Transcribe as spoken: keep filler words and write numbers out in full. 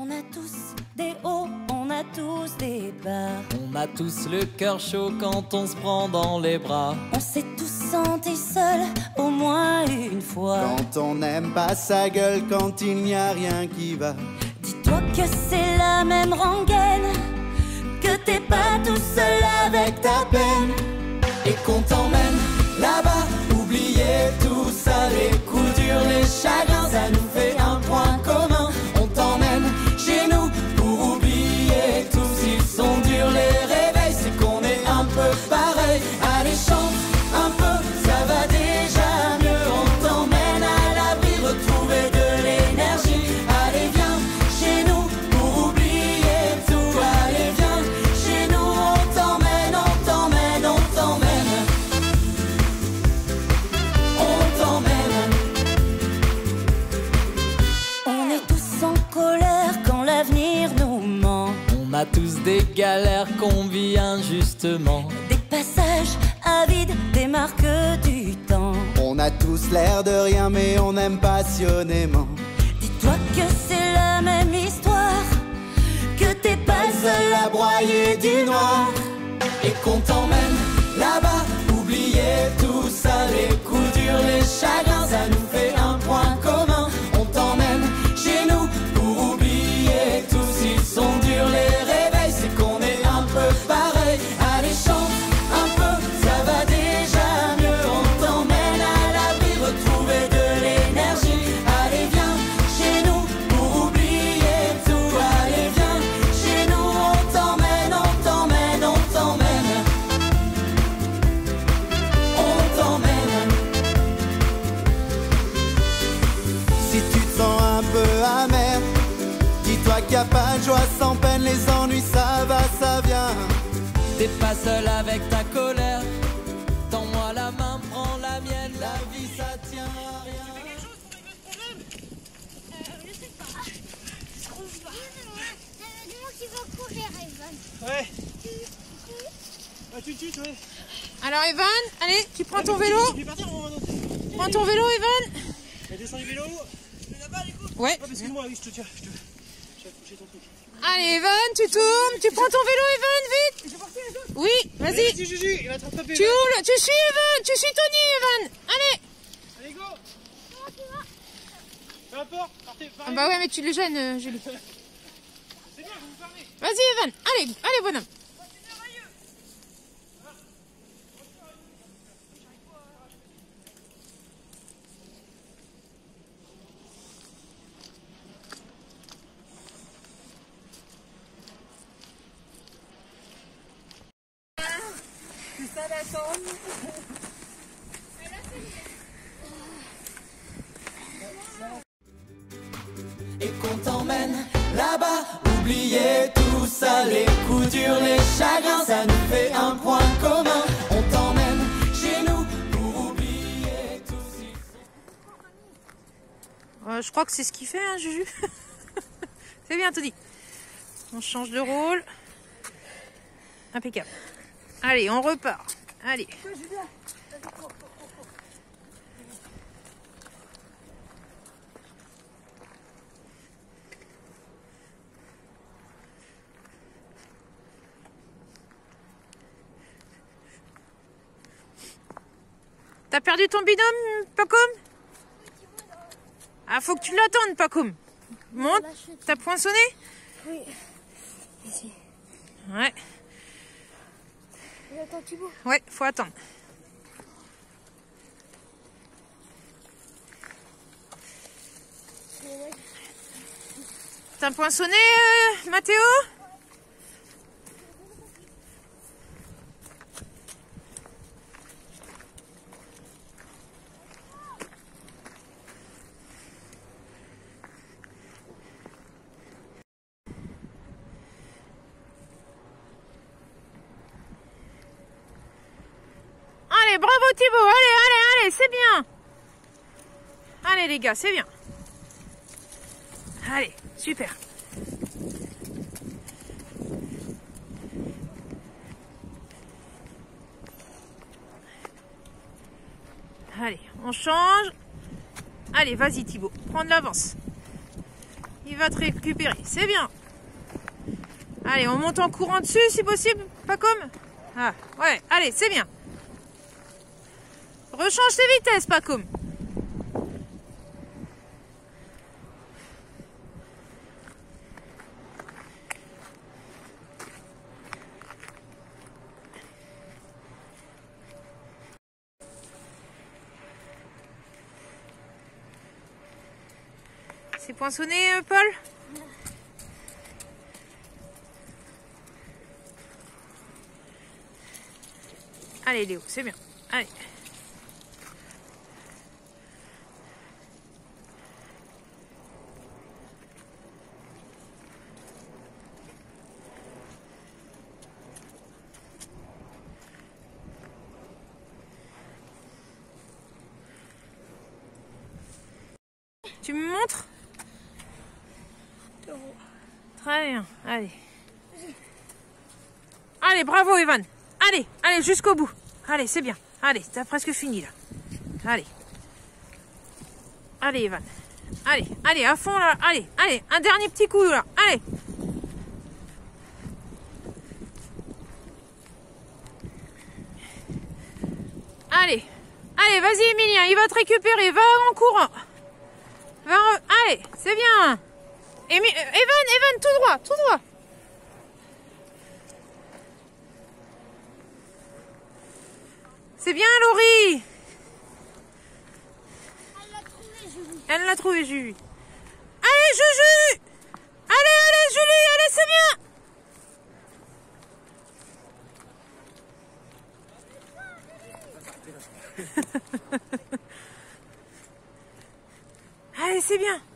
On a tous des hauts, on a tous des bas. On a tous le cœur chaud quand on se prend dans les bras. On s'est tous sentis seuls au moins une fois. Quand on n'aime pas sa gueule, quand il n'y a rien qui va. Dis-toi que c'est la même rengaine, que t'es pas tout seul avec ta peine. Et qu'on t'emmène là-bas, oubliez tout ça, les coups durs, les chagrins, ça nous fait un point commun. On t'emmène chez nous pour oublier tout. S'ils sont durs les réveils, c'est qu'on est un peu pareil. Allez, chante un peu, ça va déjà mieux. On t'emmène à l'abri, retrouver de l'énergie. Allez, viens chez nous pour oublier tout. Allez, viens chez nous, on t'emmène, on t'emmène, on t'emmène. On t'emmène. On est tous en colère quand l'avenir nous ment. On a tous des galères qu'on vit injustement. Des passages avides, des marques du temps. On a tous l'air de rien, mais on aime passionnément. Dis-toi que c'est la même histoire, que t'es pas seul à broyer du noir. Et qu'on t'emmène là-bas, oubliez tout ça, les coups durs, les chagrins, ça nous fait un point commun. On t'emmène chez nous pour oublier tout. S'ils sont durs les réveils, c'est qu'on est un peu pareil. Allez, chante un peu, ça va déjà mieux. On t'emmène à l'abri, retrouver de l'énergie. Allez, viens chez nous pour oublier tout. Allez, viens chez nous, on t'emmène, on t'emmène, on t'emmène. On t'emmène. Si tu te sens un peu amer, dis-toi qu'il n'y a pas de joie sans peine. Les ennuis, ça va, ça vient. T'es pas seul avec ta colère. Tends-moi la main, prends la mienne. La vie, ça tient à rien. Je sais pas. Ce qu'on voit. Dis-moi qu'il va courir, Evan. Ouais. Ah, tu tu ouais. Alors Evan, allez, tu prends ton vélo. Tu peux partir en autre. Prends ton vélo Evan. Elle descend du vélo. Là-bas, les coups. Ouais. Ah, excuse-moi, oui, je te tiens. Je te... Je vais toucher ton truc. Allez Evan, tu tournes, tu prends ton vélo Evan, vite. Je parti, les autres. Oui, Allez, vas-y. vas-y, Juju, il va te rattraper. Tu roules, tu suis Evan, tu suis Tony Evan. Allez. Allez, go. Peu importe, partez. Ah bah ouais mais tu le gênes euh, Julie. C'est bien, vous vous parlez. Vas-y Evan, allez, allez bonhomme. C'est ça la tombe. Et qu'on t'emmène là-bas, oubliez tout ça, les coups durs, les chagrins, ça nous fait un point commun. On t'emmène chez nous pour oublier tout. Euh, je crois que c'est ce qu'il fait hein Juju. C'est bien Tony. On change de rôle. Impeccable. Allez, on repart. Allez. T'as perdu ton binôme, Pacoum? Ah, faut que tu l'attendes, Pacoum. Monte, t'as poinçonné? Oui. Ici. Ouais. Et attends, Thibaut. Ouais, faut attendre. T'as poinçonné, euh, Mathéo? Allez, bravo Thibaut, allez, allez, allez, c'est bien. Allez les gars, c'est bien. Allez, super. Allez, on change. Allez, vas-y Thibaut, prends de l'avance. il va te récupérer. C'est bien. Allez, on monte en courant dessus si possible, pas comme. Ah, ouais, allez, c'est bien. Rechange tes vitesses, pas comme. C'est poinçonné, euh, Paul? Allez, Léo, c'est bien. Allez. Tu me montres? Très bien, allez. Allez, bravo Evan. Allez, allez, jusqu'au bout. Allez, c'est bien. Allez, t'as presque fini là. Allez. Allez Evan. Allez, allez, à fond là. Allez, allez, un dernier petit coup là. Allez. Allez. Allez, vas-y Emilien, il va te récupérer. Va en courant. Va en... Allez, c'est bien. Émi... Evan, Evan, tout droit, tout droit. C'est bien, Laurie. Elle l'a trouvé, Julie. Elle l'a trouvé, Julie. Allez, Juju. Allez, allez, Julie, allez, c'est bien. Allez, c'est bien.